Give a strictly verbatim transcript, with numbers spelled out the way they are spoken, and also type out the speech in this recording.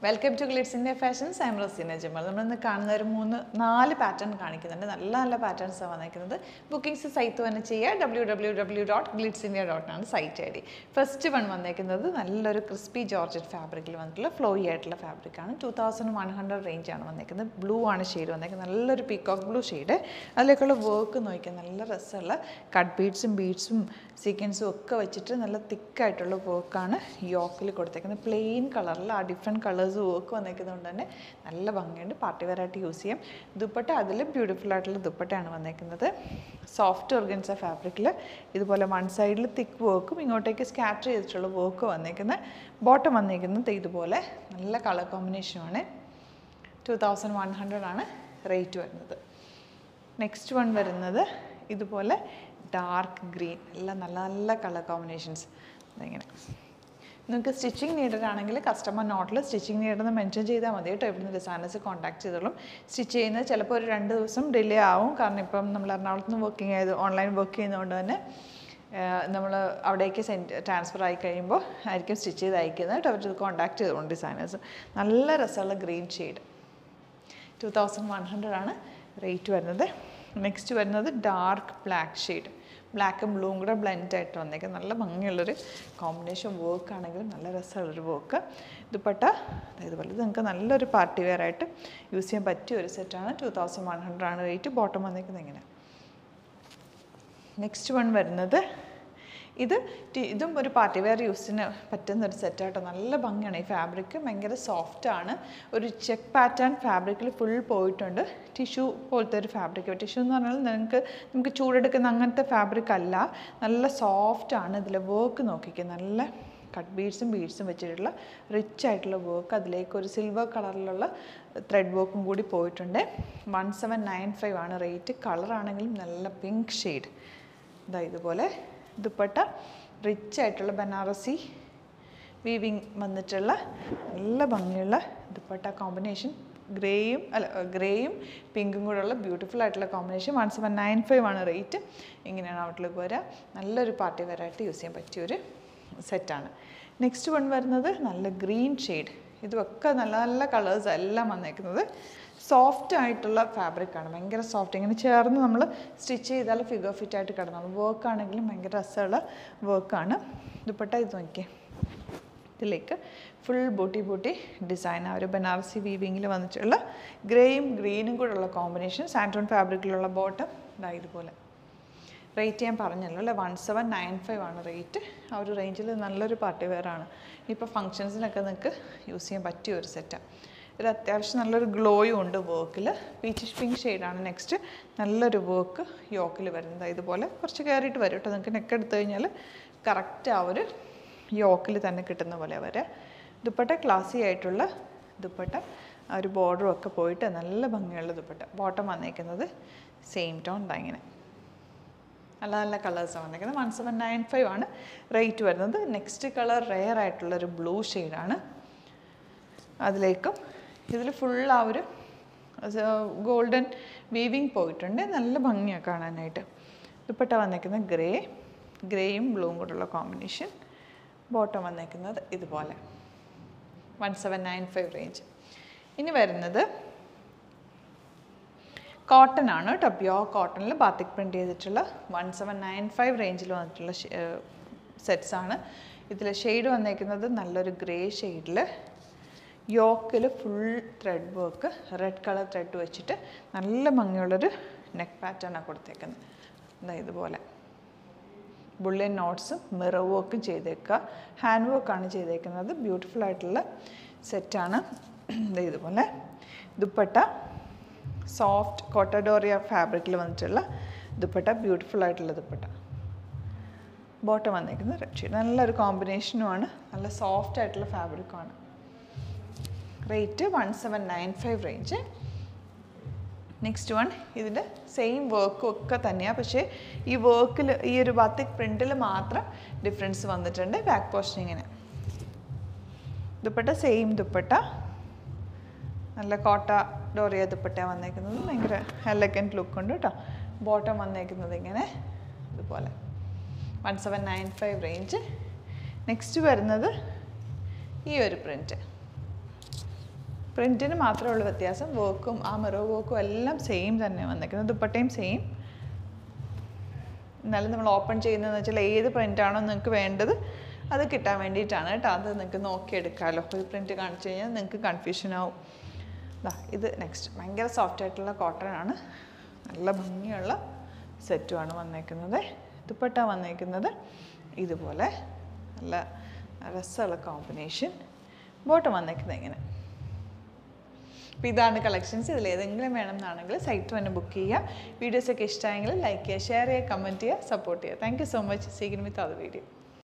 Welcome to GlitzIndia Fashions. I am Rosina Jamal. We will see four patterns. Nalla patterns. Bookings site w w w dot glitzindia dot com site I D. First one is crispy Georgette fabric. Flowy fabric. two thousand one hundred range. Blue shade. Peacock blue shade. That's work. Cut beads and beads. Sequins thick work. Yoke plain color. Different colors. Work വന്നിരിക്കുന്നതുകൊണ്ട് നല്ല ഭംഗിയുണ്ട് party wear ആയിട്ട് use ചെയ്യാം ദുപ്പട്ട അതിൽ beautiful ആയിട്ടുള്ള ദുപ്പട്ടയാണ് വന്നിരിക്കുന്നത് soft organza ഫാബ്രിക്കിൽ ഇതുപോലെ വൺ സൈഡിൽ തിക്ക് വർക്കും ഇങ്ങോട്ടേക്ക് സ്കാറ്റർ ചെയ്തിട്ടുള്ള വർക്ക് വന്നിരിക്കുന്നത് ബോട്ടം വന്നിരിക്കുന്നത് ഇതുപോലെ നല്ല കളർ കോമ്പിനേഷനാണ് two thousand one hundred ആണ് റേറ്റ് വരുന്നത് നെക്സ്റ്റ് വൺ വരുന്നത് ഇതുപോലെ ഡാർക്ക് ഗ്രീൻ എല്ലാം നല്ല നല്ല കളർ കോമ്പിനേഷൻസ് ഇങ്ങനെ നിങ്ങൾക്ക് സ്റ്റിച്ചിങ് നീഡഡ് ആണെങ്കിൽ കസ്റ്റമർ നോട്ടിൽ സ്റ്റിച്ചിങ് നീഡെന്ന് മെൻഷൻ ചെയ്താൽ മതി കേട്ടോ ഇവിടുന്ന് ഡിസൈനേഴ്സ് കോൺടാക്ട് ചെയ്തോളും സ്റ്റിച്ച് ചെയ്യുന്നത് ചിലപ്പോൾ ഒരു രണ്ട് ദിവസം ഡിലേ ആവും കാരണം ഇപ്പം നമ്മൾ എറണാകുളത്ത് നിന്ന് വർക്കിംഗ് ചെയ്ത് ഓൺലൈൻ വർക്ക് ചെയ്യുന്നതുകൊണ്ട് തന്നെ നമ്മൾ അവിടേക്ക് സെൻഡ് ട്രാൻസ്ഫർ ആയി കഴിയുമ്പോൾ ആയിരിക്കും സ്റ്റിച്ച് ചെയ്ത് അയക്കുന്നത് കേട്ടോ അവർ കോൺടാക്ട് ചെയ്തോളും ഡിസൈനേഴ്സ് നല്ല രസമുള്ള green shade two thousand one hundred ആണ് റേറ്റ് വരുന്നത് നെക്സ്റ്റ് വരുന്നത് ഡാർക്ക് ബ്ലാക്ക് ഷെയ്ഡ് ബ്ലാക്കും ബ്ലൂവും കൂടെ ബ്ലെൻഡ് ആയിട്ട് വന്നേക്കും നല്ല ഭംഗിയുള്ളൊരു കോമ്പിനേഷൻ വർക്ക് ആണെങ്കിലും നല്ല രസമുള്ളൊരു വർക്ക് ദുപ്പട്ട ഇതുപോലെ ഇത് നിങ്ങൾക്ക് നല്ലൊരു പാർട്ടി വെയർ ആയിട്ട് യൂസ് ചെയ്യാൻ പറ്റിയ ഒരു സെറ്റാണ് ടു തൗസൻഡ് വൺ ഹൺഡ്രഡ് ആണ് റേറ്റ് ബോട്ടം വന്നേക്കുന്നത് ഇങ്ങനെ നെക്സ്റ്റ് വൺ വരുന്നത് ഇത് ഇതും ഒരു പാർട്ടി വെയർ യൂസിന് പറ്റുന്ന ഒരു സെറ്റാട്ടോ നല്ല ഭംഗിയാണ് ഈ ഫാബ്രിക് ഭയങ്കര സോഫ്റ്റ് ആണ് ഒരു ചെക്ക് പാറ്റേൺ ഫാബ്രിക്കിൽ ഫുൾ പോയിട്ടുണ്ട് ടിഷ്യൂ പോലത്തെ ഒരു ഫാബ്രിക് ടിഷ്യൂ എന്ന് പറഞ്ഞാൽ നിങ്ങൾക്ക് നമുക്ക് ചൂടെടുക്കുന്ന അങ്ങനത്തെ ഫാബ്രിക് അല്ല നല്ല സോഫ്റ്റ് ആണ് ഇതിൽ വർക്ക് നോക്കിക്കുക നല്ല കട്ട് ബീഡ്സും ബീഡ്സും വെച്ചിട്ടുള്ള റിച്ച് ആയിട്ടുള്ള വർക്ക് അതിലേക്ക് ഒരു സിൽവർ കളറിലുള്ള ത്രെഡ് വർക്കും കൂടി പോയിട്ടുണ്ട് വൺ സെവൻ നയൻ ഫൈവ് ആണ് റേറ്റ് കളറാണെങ്കിലും നല്ല പിങ്ക് ഷെയ്ഡ് ഇതാ ഇതുപോലെ ദുപ്പട്ട റിച്ച് ആയിട്ടുള്ള ബനാറസി വീവിങ് വന്നിട്ടുള്ള നല്ല ഭംഗിയുള്ള ദുപ്പട്ട കോമ്പിനേഷൻ ഗ്രേയും അല്ല ഗ്രേയും പിങ്കും കൂടെയുള്ള ബ്യൂട്ടിഫുൾ ആയിട്ടുള്ള combination one seven nine five ആണ് റേറ്റ് ഇങ്ങനെയാണ് ഔട്ട്ലുക്ക് വരിക നല്ലൊരു പാർട്ടി വെയറായിട്ട് യൂസ് ചെയ്യാൻ പറ്റിയൊരു സെറ്റാണ് നെക്സ്റ്റ് വൺ വരുന്നത് നല്ല ഗ്രീൻ ഷെയ്ഡ് ഇതൊക്കെ നല്ല നല്ല കളേഴ്സ് എല്ലാം വന്നേക്കുന്നത് സോഫ്റ്റ് ആയിട്ടുള്ള ഫാബ്രിക്കാണ് ഭയങ്കര സോഫ്റ്റ് ഇങ്ങനെ ചേർന്ന് നമ്മൾ സ്റ്റിച്ച് ചെയ്താൽ ഫിഗർ ഫിറ്റ് ആയിട്ട് കിടന്നു വർക്കാണെങ്കിലും ഭയങ്കര രസമുള്ള വർക്കാണ് ദുപ്പട്ട ഇത് നോക്കിയേ ഇതിലേക്ക് ഫുൾ ബൂട്ടി ബൂട്ടി ഡിസൈൻ ആ ഒരു ബനാറസി വീവിങ്ങിൽ വന്നിട്ടുള്ള ഗ്രേയും ഗ്രീനും കൂടെയുള്ള കോമ്പിനേഷൻ സാൻറ്റോൺ ഫാബ്രിക്കിലുള്ള ബോട്ടം ഇതാ ഇതുപോലെ റേറ്റ് ഞാൻ പറഞ്ഞല്ലോ അല്ലേ വൺ സെവൻ നയൻ ഫൈവ് ആണ് റേറ്റ് ആ ഒരു റേഞ്ചിൽ നല്ലൊരു പാർട്ടി വെയർ ആണ് ഇപ്പോൾ ഫങ്ഷൻസിനൊക്കെ നിങ്ങൾക്ക് യൂസ് ചെയ്യാൻ പറ്റിയ ഒരു സെറ്റാണ് ഇത് അത്യാവശ്യം നല്ലൊരു ഗ്ലോയും ഉണ്ട് വർക്കിൽ പീച്ചിഷ് പിങ്ക് ഷെയ്ഡാണ് നെക്സ്റ്റ് നല്ലൊരു വർക്ക് യോക്കിൽ വരുന്നത് ഇതുപോലെ കുറച്ച് കയറിയിട്ട് വരും കേട്ടോ നിങ്ങൾക്ക് നെക്ക് എടുത്തു കഴിഞ്ഞാൽ കറക്റ്റ് ആ ഒരു യോക്കിൽ തന്നെ കിട്ടുന്ന പോലെ വരെ ദുപ്പട്ട ക്ലാസി ആയിട്ടുള്ള ദുപ്പട്ട ആ ഒരു ബോർഡറും ഒക്കെ പോയിട്ട് നല്ല ഭംഗിയുള്ള ദുപ്പട്ട ബോട്ടം വന്നേക്കുന്നത് സെയിം ടോൺ ഇതാ ഇങ്ങനെ നല്ല നല്ല കളേഴ്സാണ് വന്നേക്കുന്നത് വൺ സെവൻ നയൻ ഫൈവ് ആണ് റേറ്റ് വരുന്നത് നെക്സ്റ്റ് കളർ റെയർ ആയിട്ടുള്ളൊരു ബ്ലൂ ഷെയ്ഡാണ് അതിലേക്കും ഇതിൽ ഫുൾ ആ ഒരു ഗോൾഡൻ വീവിങ് പോയിട്ടുണ്ട് നല്ല ഭംഗിയാണ് കാണാനായിട്ട് ദുപ്പട്ട വന്നേക്കുന്നത് ഗ്രേ ഗ്രേയും ബ്ലൂവും കൂടെയുള്ള കോമ്പിനേഷൻ ബോട്ടം വന്നേക്കുന്നത് ഇതുപോലെ one seven nine five range ഇനി വരുന്നത് കോട്ടൺ ആണ് കേട്ടോ പ്യോർ കോട്ടണിൽ ബാത്തിക് പ്രിൻറ്റ് ചെയ്തിട്ടുള്ള വൺ സെവൻ നയൻ ഫൈവ് റേഞ്ചിൽ വന്നിട്ടുള്ള സെറ്റ്സ് ആണ് ഇതിൽ ഷെയ്ഡ് വന്നേക്കുന്നത് നല്ലൊരു ഗ്രേ ഷെയ്ഡിൽ യോക്കിൽ full thread work red colour thread വെച്ചിട്ട് നല്ല ഭംഗിയുള്ളൊരു നെക്ക് പാറ്റേണാണ് കൊടുത്തേക്കുന്നത് എന്താ ഇതുപോലെ ബുള്ളിയൻ നോട്ട്സും മിറർ വർക്കും ചെയ്തേക്കുക ഹാൻഡ് വർക്കാണ് ചെയ്തേക്കുന്നത് ബ്യൂട്ടിഫുൾ ആയിട്ടുള്ള സെറ്റാണ് ഇതുപോലെ ദുപ്പട്ട സോഫ്റ്റ് കോട്ടഡോറിയ ഫാബ്രിക്കിൽ വന്നിട്ടുള്ള ദുപ്പട്ട ബ്യൂട്ടിഫുൾ ആയിട്ടുള്ള ദുപ്പട്ട ബോട്ടം വന്നേക്കുന്നത് റെഡ് ഷെയ്ഡ് നല്ലൊരു കോമ്പിനേഷനുമാണ് നല്ല സോഫ്റ്റ് ആയിട്ടുള്ള ഫാബ്രിക്കുമാണ് rate one seven nine five range next one ഇതിൻ്റെ സെയിം വർക്കും ഒക്കെ തന്നെയാണ് പക്ഷേ ഈ വർക്കിൽ ഈ ഒരു ബാത്തിക് പ്രിൻറ്റിൽ മാത്രം ഡിഫറൻസ് വന്നിട്ടുണ്ട് ബാക്ക് പോർഷൻ ഇങ്ങനെ ദുപ്പട്ട സെയിം ദുപ്പട്ട നല്ല കോട്ട ഡോറിയ ദുപ്പട്ട വന്നേക്കുന്നത് ഭയങ്കര എലഗൻറ്റ് ലുക്ക് ഉണ്ട് കേട്ടോ ബോട്ടം വന്നേക്കുന്നത് ഇങ്ങനെ ഇതുപോലെ one seven nine five range. Next വരുന്നത് ഈ ഒരു പ്രിന്റ് പ്രിൻറ്റിന് മാത്രമേ ഉള്ളൂ വ്യത്യാസം. വർക്കും ആ മിറർ വർക്കും എല്ലാം സെയിം തന്നെ വന്നിരിക്കുന്നത്. ദുപ്പട്ടയും സെയിം. എന്നാലും നമ്മൾ ഓപ്പൺ ചെയ്യുന്നതെന്ന് വെച്ചാൽ ഏത് പ്രിൻ്റാണോ നിങ്ങൾക്ക് വേണ്ടത് അത് കിട്ടാൻ വേണ്ടിയിട്ടാണ് കേട്ടോ. അത് നിങ്ങൾക്ക് നോക്കിയെടുക്കാമല്ലോ. ഒരു പ്രിൻറ്റ് കാണിച്ചു കഴിഞ്ഞാൽ നിങ്ങൾക്ക് കൺഫ്യൂഷൻ ആവും. ഇതാ ഇത് നെക്സ്റ്റ് ഭയങ്കര സോഫ്റ്റ് ആയിട്ടുള്ള കോട്ടൺ ആണ്. നല്ല ഭംഗിയുള്ള സെറ്റുമാണ് വന്നേക്കുന്നത്. ദുപ്പട്ട വന്നേക്കുന്നത് ഇതുപോലെ നല്ല രസമുള്ള കോമ്പിനേഷൻ. ബോട്ടം വന്നേക്കുന്നത് ഇങ്ങനെ. അപ്പോൾ ഇതാണ് കളക്ഷൻസ്. ഇതിൽ ഏതെങ്കിലും വേണമെന്നാണെങ്കിൽ സൈറ്റ് തന്നെ ബുക്ക് ചെയ്യുക. വീഡിയോസൊക്കെ ഇഷ്ടമായെങ്കിൽ ലൈക്ക് ചെയ്യുക, ഷെയർ ചെയ്യുക, കമൻറ്റ് ചെയ്യുക, സപ്പോർട്ട് ചെയ്യുക. Thank you so much. See you with other video.